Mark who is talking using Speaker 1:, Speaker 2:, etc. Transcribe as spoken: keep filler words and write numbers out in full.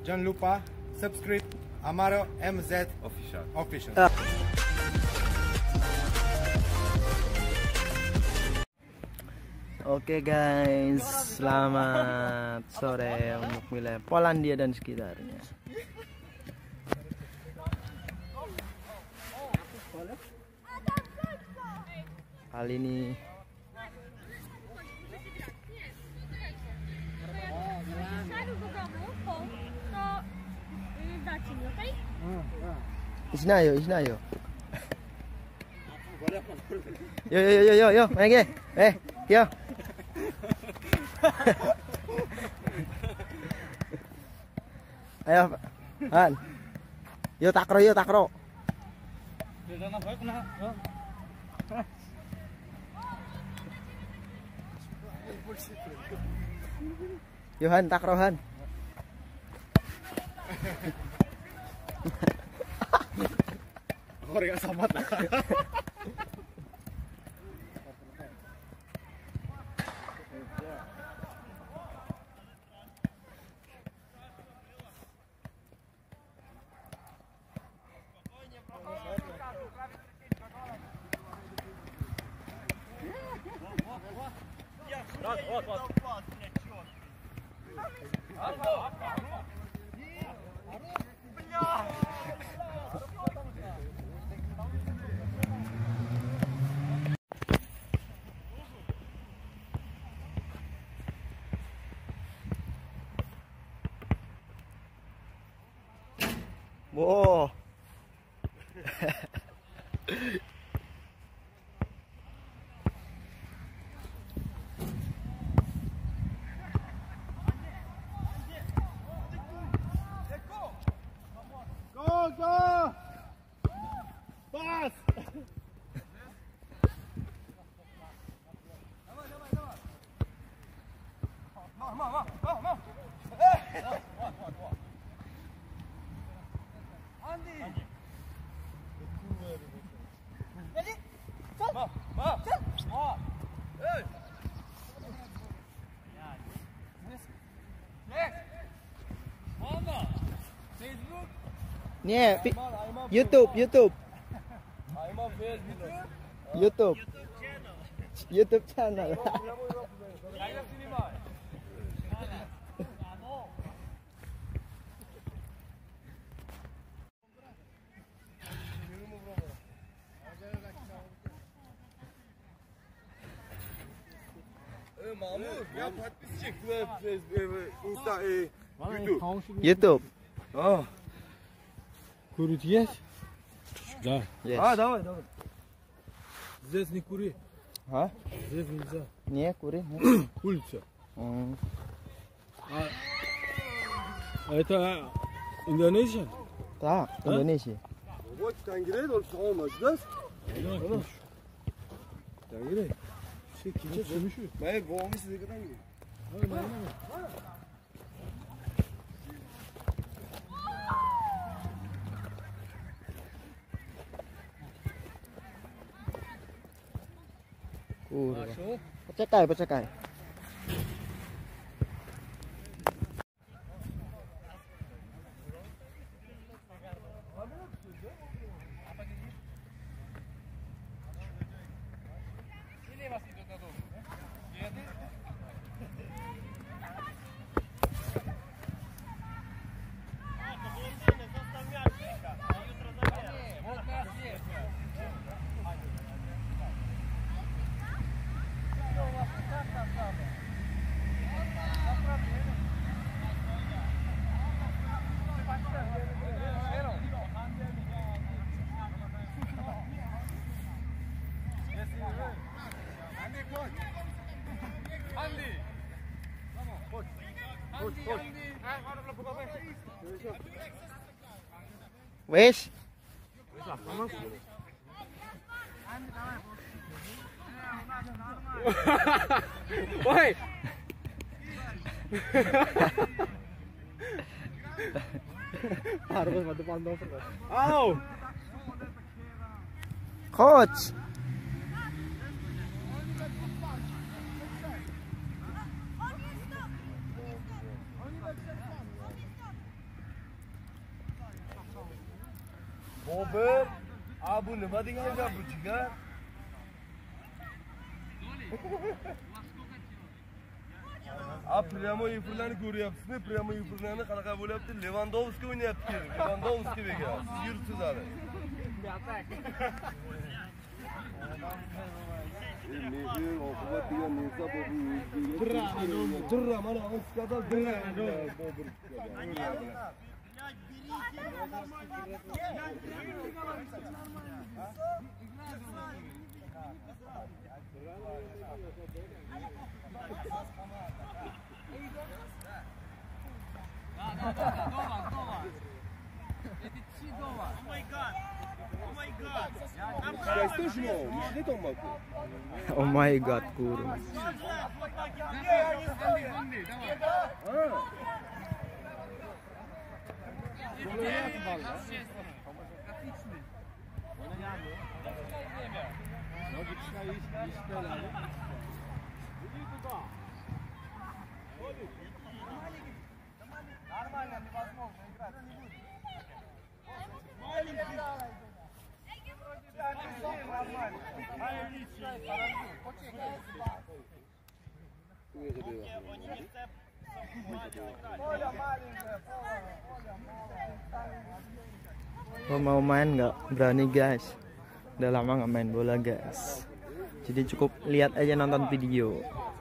Speaker 1: jangan lupa subscribe Amaro M Z
Speaker 2: Official.
Speaker 1: Official.
Speaker 3: Ah. Oke guys, selamat sore untuk wilayah Polandia dan sekitarnya. Kali ini Isna yo, Isna yo. Yo yo yo yo yo, main ke? Eh, yo. Ayo, Han. Yo takro yo takro. Yohan takro Han.
Speaker 1: Korea samat.
Speaker 3: Wow.
Speaker 1: Go go. Pass.
Speaker 3: Nih, YouTube, YouTube. YouTube. YouTube channel.
Speaker 2: Ya подписчик Insta и YouTube.
Speaker 3: YouTube.
Speaker 2: А.
Speaker 4: Курить есть? Да.
Speaker 3: Yes.
Speaker 2: А, давай, давай.
Speaker 4: Здесь не кури.
Speaker 3: А?
Speaker 4: Здесь нельзя.
Speaker 3: Не, кури. Не.
Speaker 4: Улица.
Speaker 3: М.
Speaker 4: А, это Индонезия?
Speaker 3: Так, Indonesia.
Speaker 2: Вот Тангирей, он сам здесь.
Speaker 4: Да. Тангирей. Все кича сумиши.
Speaker 2: मैं गांव में से देखता हूँ.
Speaker 3: Kurwa. Poczekaj, poczekaj. Wes.
Speaker 2: Woi.
Speaker 1: Harus bantu pantau.
Speaker 2: Au.
Speaker 3: Coach.
Speaker 2: Bober, Abu nima degan gap bu jigar? A pramo yufurlarni ko'ryapsizmi? Pramo yufurlarni qanaqa bo'lyapti? Lewandowski o'ynayapti keling. Lewandowski bega. Siz yuribsiz hali. Mehir, oqibat degan narsa bu. Dirra, dirra, mana Oskada dirra.
Speaker 3: Oh my god, kurung. Oh, mau main nggak berani guys, udah lama nggak main bola guys, jadi cukup lihat aja nonton video.